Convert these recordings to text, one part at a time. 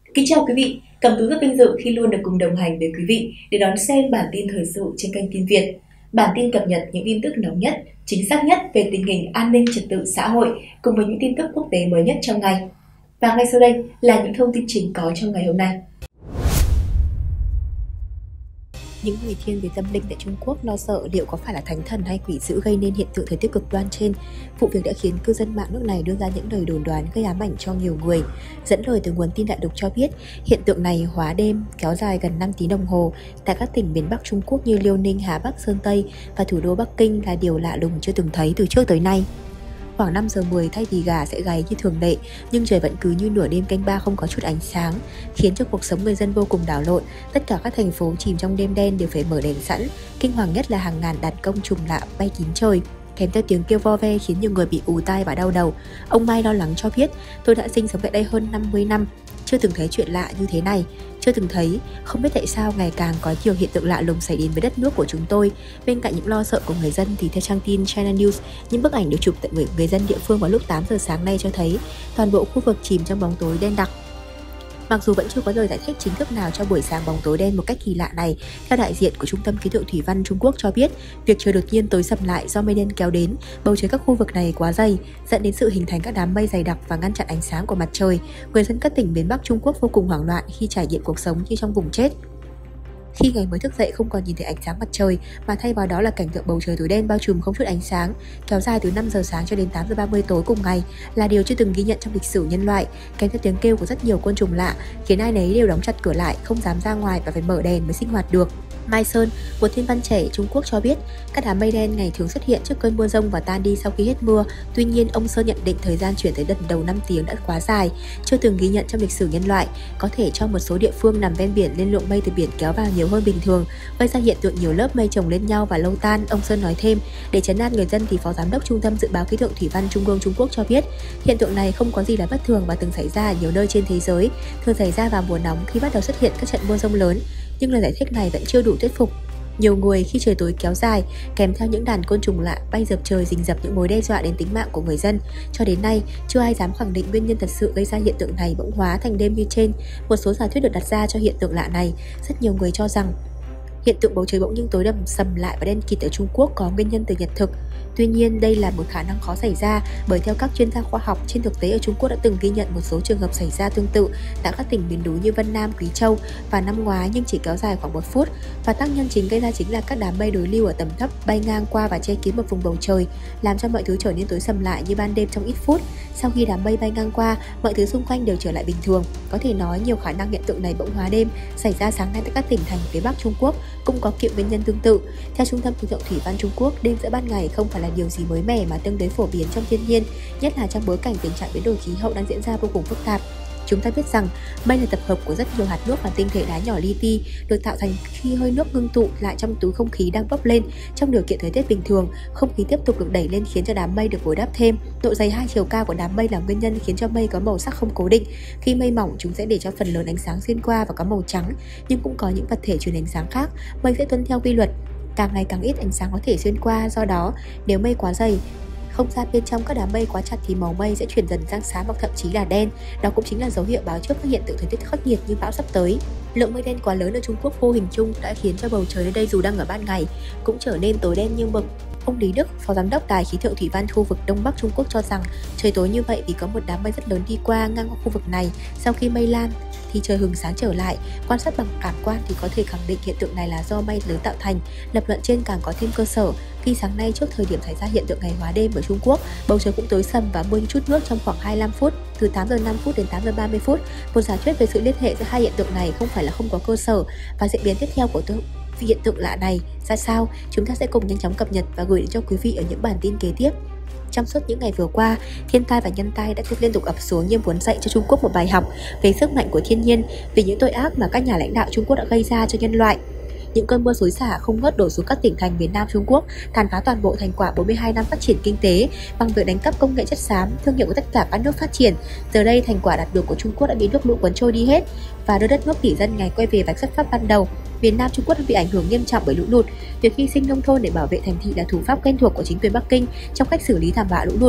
Kính chào quý vị, Cẩm Tú rất vinh dự khi luôn được cùng đồng hành với quý vị để đón xem bản tin thời sự trên kênh Tin Việt. Bản tin cập nhật những tin tức nóng nhất, chính xác nhất về tình hình an ninh trật tự xã hội cùng với những tin tức quốc tế mới nhất trong ngày. Và ngay sau đây là những thông tin chính có trong ngày hôm nay. Những người thiên về tâm linh tại Trung Quốc lo sợ liệu có phải là thánh thần hay quỷ dữ gây nên hiện tượng thời tiết cực đoan trên. Vụ việc đã khiến cư dân mạng nước này đưa ra những lời đồn đoán gây ám ảnh cho nhiều người. Dẫn lời từ nguồn tin đại lục cho biết, hiện tượng này hóa đêm kéo dài gần 5 tiếng đồng hồ tại các tỉnh miền Bắc Trung Quốc như Liêu Ninh, Hà Bắc, Sơn Tây và thủ đô Bắc Kinh là điều lạ lùng chưa từng thấy từ trước tới nay. Khoảng 5 giờ 10 thay vì gà sẽ gáy như thường lệ, nhưng trời vẫn cứ như nửa đêm canh ba không có chút ánh sáng, khiến cho cuộc sống người dân vô cùng đảo lộn. Tất cả các thành phố chìm trong đêm đen đều phải mở đèn sẵn. Kinh hoàng nhất là hàng ngàn đàn công trùng lạ bay kín trời, kèm theo tiếng kêu vo ve khiến nhiều người bị ù tai và đau đầu. Ông Mai lo lắng cho biết, tôi đã sinh sống tại đây hơn 50 năm, chưa từng thấy chuyện lạ như thế này, chưa từng thấy, không biết tại sao ngày càng có nhiều hiện tượng lạ lùng xảy đến với đất nước của chúng tôi. Bên cạnh những lo sợ của người dân thì theo trang tin China News, những bức ảnh được chụp tại người dân địa phương vào lúc 8 giờ sáng nay cho thấy toàn bộ khu vực chìm trong bóng tối đen đặc. Mặc dù vẫn chưa có lời giải thích chính thức nào cho buổi sáng bóng tối đen một cách kỳ lạ này, theo đại diện của Trung tâm Khí tượng Thủy văn Trung Quốc cho biết, việc trời đột nhiên tối sầm lại do mây đen kéo đến, bầu trời các khu vực này quá dày, dẫn đến sự hình thành các đám mây dày đặc và ngăn chặn ánh sáng của mặt trời. Người dân các tỉnh miền Bắc Trung Quốc vô cùng hoảng loạn khi trải nghiệm cuộc sống như trong vùng chết. Khi ngày mới thức dậy không còn nhìn thấy ánh sáng mặt trời mà thay vào đó là cảnh tượng bầu trời tối đen bao trùm không chút ánh sáng, kéo dài từ 5 giờ sáng cho đến 8 giờ 30 tối cùng ngày là điều chưa từng ghi nhận trong lịch sử nhân loại, kèm theo tiếng kêu của rất nhiều côn trùng lạ, khiến ai nấy đều đóng chặt cửa lại, không dám ra ngoài và phải mở đèn mới sinh hoạt được. Mai Sơn, một thiên văn trẻ Trung Quốc cho biết, các đám mây đen ngày thường xuất hiện trước cơn mưa rông và tan đi sau khi hết mưa. Tuy nhiên, ông Sơn nhận định thời gian chuyển tới đợt đầu 5 tiếng đã quá dài, chưa từng ghi nhận trong lịch sử nhân loại. Có thể cho một số địa phương nằm ven biển nên lượng mây từ biển kéo vào nhiều hơn bình thường, gây ra hiện tượng nhiều lớp mây chồng lên nhau và lâu tan. Ông Sơn nói thêm, để trấn an người dân thì Phó Giám đốc Trung tâm Dự báo Khí tượng Thủy văn Trung ương Trung Quốc cho biết, hiện tượng này không có gì là bất thường và từng xảy ra ở nhiều nơi trên thế giới, thường xảy ra vào mùa nóng khi bắt đầu xuất hiện các trận mưa rông lớn. Nhưng lời giải thích này vẫn chưa đủ thuyết phục nhiều người khi trời tối kéo dài, kèm theo những đàn côn trùng lạ bay dập trời rình rập những mối đe dọa đến tính mạng của người dân. Cho đến nay, chưa ai dám khẳng định nguyên nhân thật sự gây ra hiện tượng này bỗng hóa thành đêm như trên. Một số giả thuyết được đặt ra cho hiện tượng lạ này. Rất nhiều người cho rằng hiện tượng bầu trời bỗng nhưng tối đầm sầm lại và đen kịt ở Trung Quốc có nguyên nhân từ nhật thực. Tuy nhiên, đây là một khả năng khó xảy ra bởi theo các chuyên gia khoa học, trên thực tế ở Trung Quốc đã từng ghi nhận một số trường hợp xảy ra tương tự tại các tỉnh miền núi như Vân Nam, Quý Châu vào năm ngoái nhưng chỉ kéo dài khoảng 1 phút. Và tác nhân chính gây ra chính là các đám mây đối lưu ở tầm thấp bay ngang qua và che kín một vùng bầu trời, làm cho mọi thứ trở nên tối sầm lại như ban đêm trong ít phút. Sau khi đám mây bay ngang qua, mọi thứ xung quanh đều trở lại bình thường. Có thể nói nhiều khả năng hiện tượng này bỗng hóa đêm xảy ra sáng nay tại các tỉnh thành phía Bắc Trung Quốc cũng có kiểu nguyên nhân tương tự. Theo Trung tâm Khí tượng Thủy văn Trung Quốc, đêm giữa ban ngày không phải là điều gì mới mẻ mà tương đối phổ biến trong thiên nhiên, nhất là trong bối cảnh tình trạng biến đổi khí hậu đang diễn ra vô cùng phức tạp. Chúng ta biết rằng mây là tập hợp của rất nhiều hạt nước và tinh thể đá nhỏ li ti được tạo thành khi hơi nước ngưng tụ lại trong túi không khí đang bốc lên. Trong điều kiện thời tiết bình thường, không khí tiếp tục được đẩy lên khiến cho đám mây được bồi đắp thêm. Độ dày hai chiều cao của đám mây là nguyên nhân khiến cho mây có màu sắc không cố định. Khi mây mỏng, chúng sẽ để cho phần lớn ánh sáng xuyên qua và có màu trắng, nhưng cũng có những vật thể truyền ánh sáng khác. Mây sẽ tuân theo quy luật, càng ngày càng ít ánh sáng có thể xuyên qua. Do đó, nếu mây quá dày, không gian bên trong các đám mây quá chặt thì màu mây sẽ chuyển dần sang xám hoặc thậm chí là đen. Đó cũng chính là dấu hiệu báo trước các hiện tượng thời tiết khắc nghiệt như bão sắp tới. Lượng mây đen quá lớn ở Trung Quốc vô hình chung đã khiến cho bầu trời nơi đây dù đang ở ban ngày cũng trở nên tối đen như mực. Ông Lý Đức, Phó Giám đốc Đài Khí tượng Thủy văn khu vực Đông Bắc Trung Quốc cho rằng trời tối như vậy vì có một đám mây rất lớn đi qua ngang qua khu vực này. Sau khi mây lan thì trời hừng sáng trở lại. Quan sát bằng cảm quan thì có thể khẳng định hiện tượng này là do mây lớn tạo thành. Lập luận trên càng có thêm cơ sở khi sáng nay trước thời điểm xảy ra hiện tượng ngày hóa đêm ở Trung Quốc, bầu trời cũng tối sầm và mưa chút nước trong khoảng 25 phút, từ 8 giờ 5 phút đến 8 giờ 30 phút. Một giả thuyết về sự liên hệ giữa hai hiện tượng này không phải là không có cơ sở, và diễn biến tiếp theo của hiện tượng lạ này ra sao, chúng ta sẽ cùng nhanh chóng cập nhật và gửi đến cho quý vị ở những bản tin kế tiếp. Trong suốt những ngày vừa qua, thiên tai và nhân tai đã liên tục ập xuống như muốn dạy cho Trung Quốc một bài học về sức mạnh của thiên nhiên, về những tội ác mà các nhà lãnh đạo Trung Quốc đã gây ra cho nhân loại. Những cơn mưa xối xả không ngớt đổ xuống các tỉnh thành miền Nam Trung Quốc, tàn phá toàn bộ thành quả 42 năm phát triển kinh tế bằng việc đánh cắp công nghệ chất xám, thương hiệu của tất cả các nước phát triển. Giờ đây, thành quả đạt được của Trung Quốc đã bị nước lũ cuốn trôi đi hết và đưa đất nước tỷ dân ngày quay về vạch xuất phát ban đầu. Miền Nam Trung Quốc đã bị ảnh hưởng nghiêm trọng bởi lũ lụt. Việc hy sinh nông thôn để bảo vệ thành thị là thủ pháp quen thuộc của chính quyền Bắc Kinh trong cách xử lý thảm họa lũ lụt.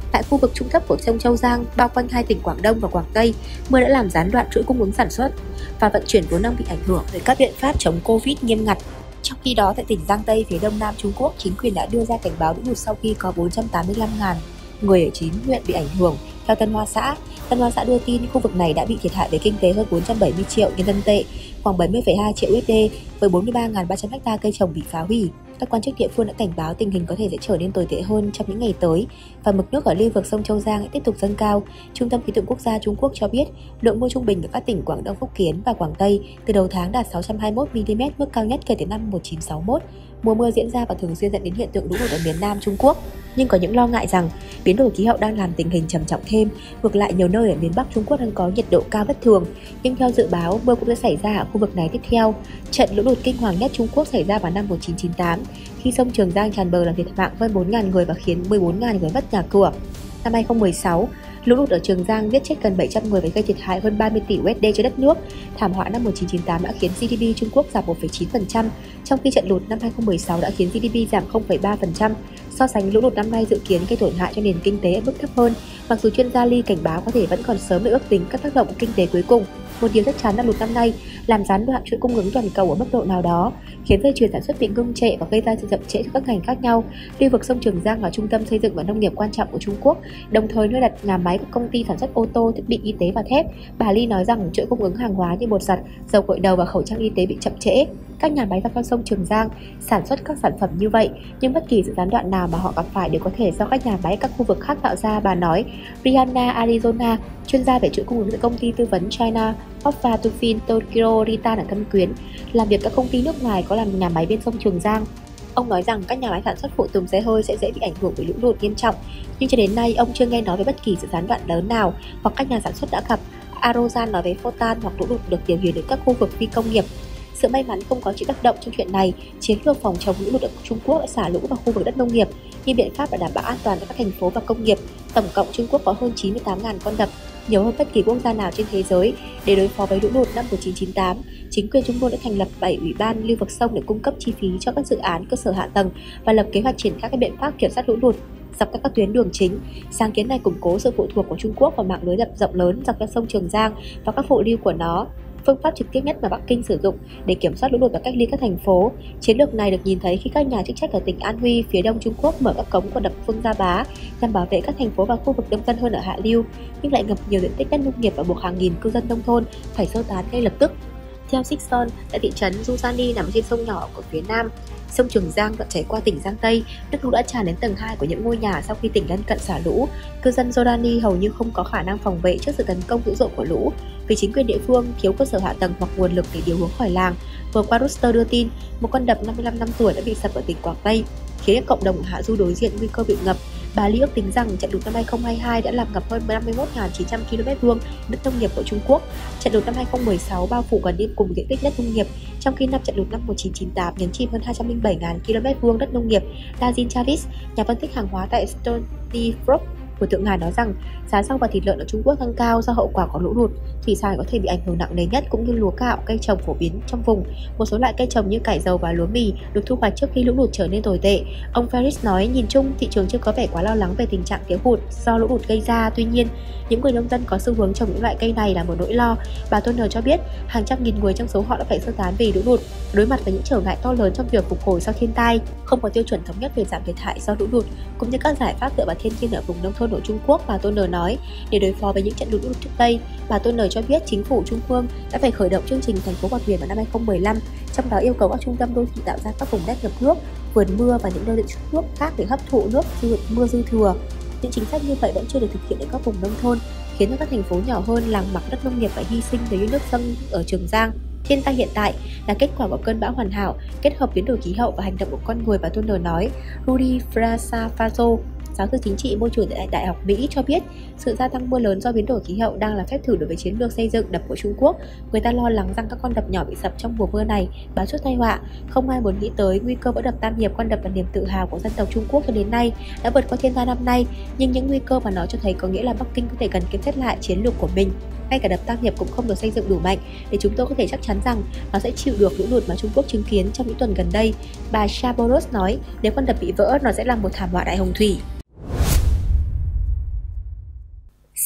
Tại khu vực trung thấp của sông Châu Giang, bao quanh hai tỉnh Quảng Đông và Quảng Tây, mưa đã làm gián đoạn chuỗi cung ứng sản xuất và vận chuyển vốn đang bị ảnh hưởng bởi các biện pháp chống Covid nghiêm ngặt. Trong khi đó, tại tỉnh Giang Tây phía đông nam Trung Quốc, chính quyền đã đưa ra cảnh báo lũ lụt sau khi có 485.000 người ở 9 huyện bị ảnh hưởng. Theo Tân Hoa Xã đưa tin khu vực này đã bị thiệt hại về kinh tế hơn 470 triệu nhân dân tệ, khoảng 70,2 triệu USD với 43.300 ha cây trồng bị phá hủy. Các quan chức địa phương đã cảnh báo tình hình có thể sẽ trở nên tồi tệ hơn trong những ngày tới và mực nước ở lưu vực sông Châu Giang sẽ tiếp tục dâng cao. Trung tâm khí tượng quốc gia Trung Quốc cho biết lượng mưa trung bình ở các tỉnh Quảng Đông, Phúc Kiến và Quảng Tây từ đầu tháng đạt 621 mm, mức cao nhất kể từ năm 1961. Mùa mưa diễn ra và thường xuyên dẫn đến hiện tượng lũ lụt ở miền Nam Trung Quốc. Nhưng có những lo ngại rằng biến đổi khí hậu đang làm tình hình trầm trọng thêm. Ngược lại, nhiều nơi ở miền Bắc Trung Quốc đang có nhiệt độ cao bất thường. Nhưng theo dự báo, mưa cũng sẽ xảy ra ở khu vực này tiếp theo. Trận lũ lụt kinh hoàng nhất Trung Quốc xảy ra vào năm 1998 khi sông Trường Giang tràn bờ làm thiệt mạng hơn 4.000 người và khiến 14.000 người mất nhà cửa. Năm 2016, lũ lụt ở Trường Giang giết chết gần 700 người và gây thiệt hại hơn 30 tỷ USD cho đất nước. Thảm họa năm 1998 đã khiến GDP Trung Quốc giảm 1,9%, trong khi trận lụt năm 2016 đã khiến GDP giảm 0,3%. So sánh, lũ lụt năm nay dự kiến gây tổn hại cho nền kinh tế ở mức thấp hơn, mặc dù chuyên gia Lee cảnh báo có thể vẫn còn sớm để ước tính các tác động kinh tế cuối cùng. Một điều chắc chắn là lụt năm nay làm gián đoạn chuỗi cung ứng toàn cầu ở mức độ nào đó, khiến dây chuyền sản xuất bị ngưng trệ và gây ra sự chậm trễ cho các ngành khác nhau. Lưu vực sông Trường Giang là trung tâm xây dựng và nông nghiệp quan trọng của Trung Quốc, đồng thời nơi đặt nhà máy các công ty sản xuất ô tô, thiết bị y tế và thép. Bà Lee nói rằng chuỗi cung ứng hàng hóa như bột giặt, dầu gội đầu và khẩu trang y tế bị chậm trễ. Các nhà máy dọc theo sông Trường Giang sản xuất các sản phẩm như vậy, nhưng bất kỳ sự gián đoạn nào mà họ gặp phải đều có thể do các nhà máy ở các khu vực khác tạo ra, bà nói. Rihanna Arizona, chuyên gia về chuỗi cung ứng tại công ty tư vấn China Hoffa Tufin Tokyo Ritan ở Thâm Quyến, làm việc các công ty nước ngoài có làm nhà máy bên sông Trường Giang. Ông nói rằng các nhà máy sản xuất phụ tùng xe hơi sẽ dễ bị ảnh hưởng bởi lũ lụt nghiêm trọng, nhưng cho đến nay ông chưa nghe nói về bất kỳ sự gián đoạn lớn nào hoặc các nhà sản xuất đã gặp. Arozan nói với Fotan hoặc lũ lụt được điều khiển đến các khu vực phi công nghiệp. Sự may mắn không có chịu tác động trong chuyện này. Chiến lược phòng chống lũ lụt ở Trung Quốc đã xả lũ vào khu vực đất nông nghiệp như biện pháp để đảm bảo an toàn cho các thành phố và công nghiệp. Tổng cộng Trung Quốc có hơn 98.000 con đập, nhiều hơn bất kỳ quốc gia nào trên thế giới. Để đối phó với lũ lụt năm 1998, chính quyền Trung Quốc đã thành lập 7 ủy ban lưu vực sông để cung cấp chi phí cho các dự án cơ sở hạ tầng và lập kế hoạch triển khai các biện pháp kiểm soát lũ lụt dọc các tuyến đường chính. Sáng kiến này củng cố sự phụ thuộc của Trung Quốc vào mạng lưới đập rộng lớn dọc theo sông Trường Giang và các phụ lưu của nó, phương pháp trực tiếp nhất mà Bắc Kinh sử dụng để kiểm soát lũ lụt và cách ly các thành phố. Chiến lược này được nhìn thấy khi các nhà chức trách ở tỉnh An Huy, phía đông Trung Quốc mở các cống của đập Phương Gia Bá nhằm bảo vệ các thành phố và khu vực đông dân hơn ở hạ lưu, nhưng lại ngập nhiều diện tích đất nông nghiệp và buộc hàng nghìn cư dân nông thôn phải sơ tán ngay lập tức. Theo Sixon, tại thị trấn Juzani nằm trên sông nhỏ của phía nam sông Trường Giang đoạn chảy qua tỉnh Giang Tây, nước lũ đã tràn đến tầng 2 của những ngôi nhà sau khi tỉnh lân cận xả lũ. Cư dân Jordani hầu như không có khả năng phòng vệ trước sự tấn công dữ dội của lũ vì chính quyền địa phương thiếu cơ sở hạ tầng hoặc nguồn lực để điều hướng khỏi làng. Vừa qua Reuters đưa tin, một con đập 55 năm tuổi đã bị sập ở tỉnh Quảng Tây, khiến các cộng đồng hạ du đối diện nguy cơ bị ngập. Bà Lee ước tính rằng trận lụt năm 2022 đã làm ngập hơn 51.900 km2 đất nông nghiệp của Trung Quốc. Trận lụt năm 2016 bao phủ gần như cùng diện tích đất nông nghiệp, trong khi trận lụt năm 1998 nhấn chìm hơn 207.000 km2 đất nông nghiệp. Dajin Chavis, nhà phân tích hàng hóa tại Stony Brook của Thượng Hải nói rằng giá rau và thịt lợn ở Trung Quốc tăng cao do hậu quả của lũ lụt. Thủy sản có thể bị ảnh hưởng nặng nề nhất, cũng như lúa gạo, cây trồng phổ biến trong vùng. Một số loại cây trồng như cải dầu và lúa mì được thu hoạch trước khi lũ lụt trở nên tồi tệ. Ông Ferris nói nhìn chung thị trường chưa có vẻ quá lo lắng về tình trạng thiếu hụt do lũ lụt gây ra. Tuy nhiên, những người nông dân có xu hướng trồng những loại cây này là một nỗi lo. Bà Turner cho biết hàng trăm nghìn người trong số họ đã phải sơ tán vì lũ lụt, đối mặt với những trở ngại to lớn trong việc phục hồi sau thiên tai. Không có tiêu chuẩn thống nhất về giảm thiệt hại do lũ lụt, cũng như các giải pháp dựa vào thiên nhiên ở vùng nông thôn của Trung Quốc. Bà Turner nói để đối phó với những trận lũ lụt trước đây, bà Turner cho biết chính phủ Trung Phương đã phải khởi động chương trình thành phố bọt biển vào năm 2015, trong đó yêu cầu các trung tâm đô thị tạo ra các vùng đất ngập nước, vườn mưa và những nơi dự trữ nước khác để hấp thụ nước mưa dư thừa. Những chính sách như vậy vẫn chưa được thực hiện ở các vùng nông thôn, khiến các thành phố nhỏ hơn, làng mạc đất nông nghiệp phải hy sinh vì nước dâng ở Trường Giang. Thiên tai hiện tại là kết quả của cơn bão hoàn hảo, kết hợp biến đổi khí hậu và hành động của con người, bà Turner nói. Rudy Frasafazo, giáo sư chính trị môi trường tại Đại học Mỹ cho biết sự gia tăng mưa lớn do biến đổi khí hậu đang là phép thử đối với chiến lược xây dựng đập của Trung Quốc. Người ta lo lắng rằng các con đập nhỏ bị sập trong mùa mưa này báo trước tai họa. Không ai muốn nghĩ tới nguy cơ vỡ đập Tam Hiệp, con đập là niềm tự hào của dân tộc Trung Quốc cho đến nay đã vượt qua thiên tai năm nay, nhưng những nguy cơ mà nó cho thấy có nghĩa là Bắc Kinh có thể cần xem xét lại chiến lược của mình. Ngay cả đập Tam Hiệp cũng không được xây dựng đủ mạnh để chúng tôi có thể chắc chắn rằng nó sẽ chịu được lũ lụt mà Trung Quốc chứng kiến trong những tuần gần đây. Bà Shaboros nói nếu con đập bị vỡ, nó sẽ là một thảm họa đại hồng thủy.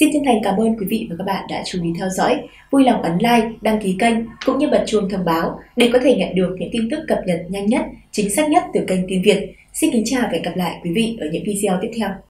Xin chân thành cảm ơn quý vị và các bạn đã chú ý theo dõi. Vui lòng ấn like, đăng ký kênh cũng như bật chuông thông báo để có thể nhận được những tin tức cập nhật nhanh nhất, chính xác nhất từ kênh Tin Việt. Xin kính chào và hẹn gặp lại quý vị ở những video tiếp theo.